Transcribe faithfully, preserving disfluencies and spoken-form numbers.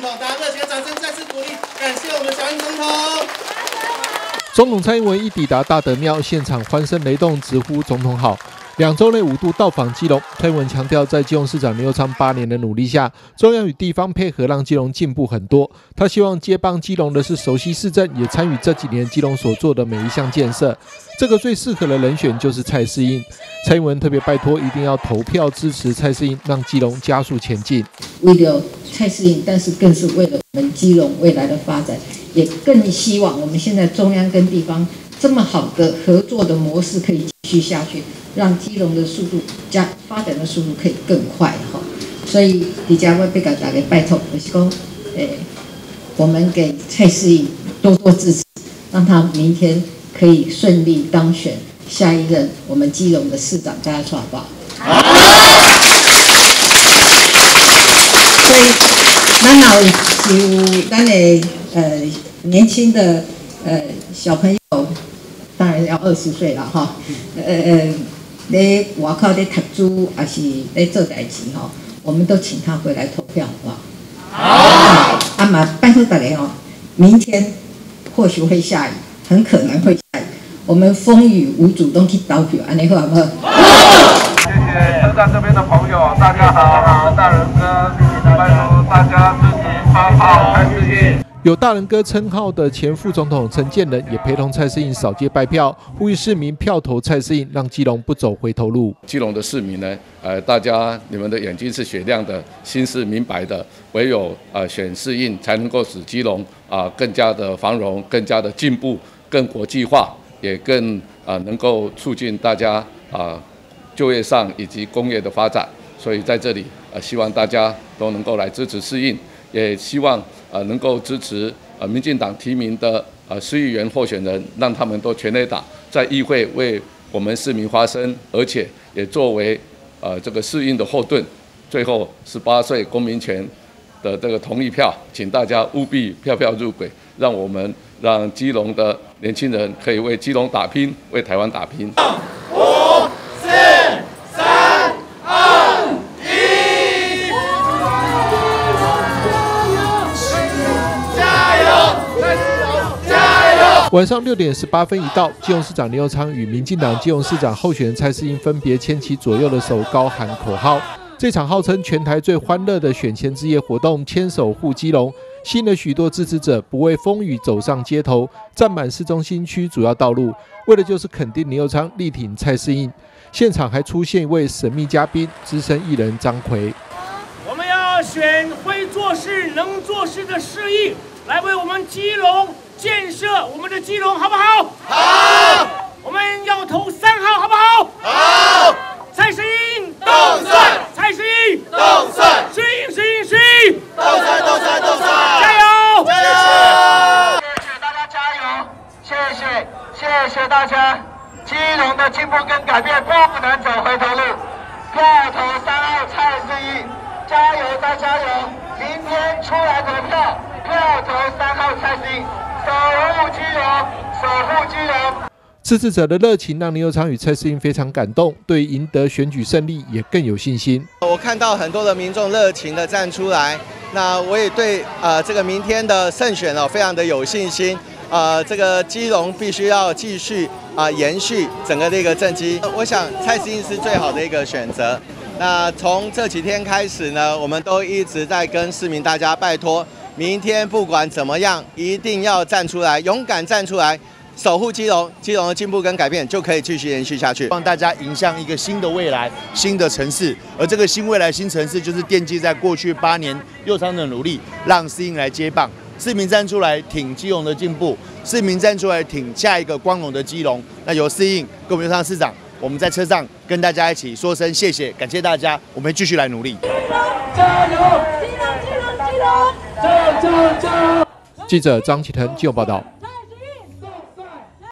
统，大家热情的掌声再次鼓励，感谢我们小英总统。 总统蔡英文一抵达大德庙，现场欢声雷动，直呼总统好。两周内五度到访基隆，蔡英文强调，在基隆市长刘佑昌八年的努力下，中央与地方配合，让基隆进步很多。他希望接棒基隆的是熟悉市政，也参与这几年基隆所做的每一项建设。这个最适合的人选就是蔡适应。蔡英文特别拜托，一定要投票支持蔡适应，让基隆加速前进。 为了蔡适应，但是更是为了我们基隆未来的发展，也更希望我们现在中央跟地方这么好的合作的模式可以继续下去，让基隆的速度加发展的速度可以更快哈。所以，底下我被大家拜托，就是说，诶，我们给蔡适应多多支持，让他明天可以顺利当选下一任我们基隆的市长，大家说好不好？好。所以，咱老有咱的呃年轻的呃小朋友。当然要二十岁了哈，呃呃，在外口在读书还是在做代志哈，我们都请他回来投票，好不好？好。啊嘛，拜托大家哦，明天或许会下雨，很可能会下雨，我们风雨无阻都去投票，安尼好不好？ 谢谢车站这边的朋友，大家好，大人哥，拜托大家支持八号蔡适应。 有大人哥称号的前副总统陈建仁也陪同蔡适应扫街拜票，呼吁市民票投蔡适应，让基隆不走回头路。 基隆的市民呢，呃，大家你们的眼睛是雪亮的，心是明白的，唯有呃选适应，才能够使基隆啊、呃、更加的繁荣，更加的进步，更国际化，也更啊、呃、能够促进大家啊、呃、就业上以及工业的发展。所以在这里呃，希望大家都能够来支持适应，也希望。呃，能够支持呃民进党提名的呃市议员候选人，让他们都全力打，在议会为我们市民发声，而且也作为呃这个适应的后盾。最后，十八岁公民权的这个同意票，请大家务必票票入轨，让我们让基隆的年轻人可以为基隆打拼，为台湾打拼。 五、四、三、二、一。 晚上六点十八分一到，基隆市长刘佑昌与民进党基隆市长候选人蔡适应分别牵起左右的手，高喊口号。这场号称全台最欢乐的选前之夜活动，牵手护基隆，吸引了许多支持者不畏风雨走上街头，占满市中心区主要道路，为的就是肯定刘佑昌，力挺蔡适应。现场还出现一位神秘嘉宾，资深艺人张奎。 我们要选会做事、能做事的适应，来为我们基隆建设我们的基隆，好不好？ 好。 我们要投三号，好不好？ 好。 蔡适应动算， 蔡适应动算， 适应适应适应， 动算动算动算， 加油！ 加油！ 谢谢大家加油，谢谢谢谢大家。基隆的进步跟改变不能走回头路，票投三号蔡适应，加油再加油！明天出来投票，票投三号蔡适应，守护基隆，守护基隆。 支持者的热情让刘佑昌与蔡适应非常感动，对于赢得选举胜利也更有信心。 我看到很多的民众热情的站出来，那我也对呃这个明天的胜选哦非常的有信心。呃，这个基隆必须要继续啊、呃、延续整个的一个政绩。我想蔡适应是最好的一个选择。那从这几天开始呢，我们都一直在跟市民大家拜托，明天不管怎么样，一定要站出来，勇敢站出来。守护基隆，基隆的进步跟改变就可以继续延续下去， 帮大家迎向一个新的未来、新的城市。而这个新未来、新城市，就是奠基在过去八年佑昌的努力，让适应来接棒，市民站出来挺基隆的进步，市民站出来挺下一个光荣的基隆。那由适应跟我们佑昌市长，我们在车上跟大家一起说声谢谢，感谢大家，我们继续来努力。 加油！基隆，基隆，基隆！加油，加油，加油！ 记者张启腾就报道。